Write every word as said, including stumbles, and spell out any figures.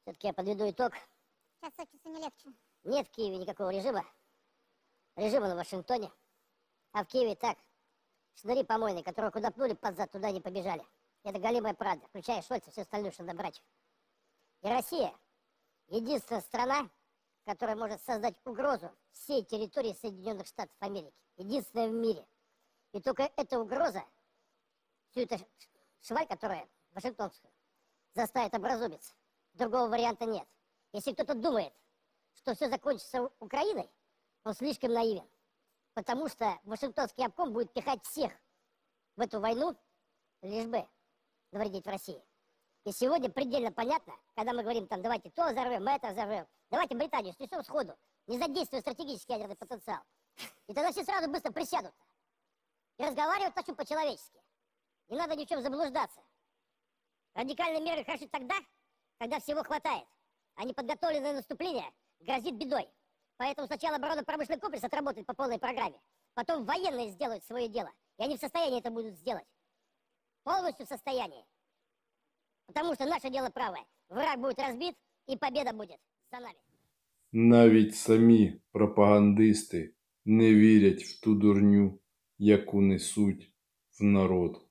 Все-таки я подведу итог. Сейчас хочется не легче. Нет в Киеве никакого режима. Режим на Вашингтоне. А в Киеве так. Шныри помойные, которые куда пнули под зад, туда не побежали. Это голимая правда, включая Шольца, все остальное, что надо брать. И Россия единственная страна, которая может создать угрозу всей территории Соединенных Штатов Америки. Единственная в мире. И только эта угроза, всю эту шваль, которая вашингтонскую, заставит образумиться. Другого варианта нет. Если кто-то думает, что все закончится Украиной, он слишком наивен. Потому что Вашингтонский обком будет пихать всех в эту войну, лишь бы навредить в России. И сегодня предельно понятно, когда мы говорим, там, давайте то взорвем, это взорвем. Давайте Британию снесем сходу, не задействуя стратегический ядерный потенциал. И тогда все сразу быстро присядут. И разговаривать начнут по-человечески. Не надо ни в чем заблуждаться. Радикальные меры хороши тогда, когда всего хватает. А неподготовленное наступление грозит бедой. Поэтому сначала оборонно-промышленный комплекс отработает по полной программе. Потом военные сделают свое дело. И они в состоянии это будут сделать. Полностью в состоянии. Потому что наше дело правое. Враг будет разбит, і победа буде за нами. Навіть самі пропагандисти не вірять в ту дурню, яку несуть в народ.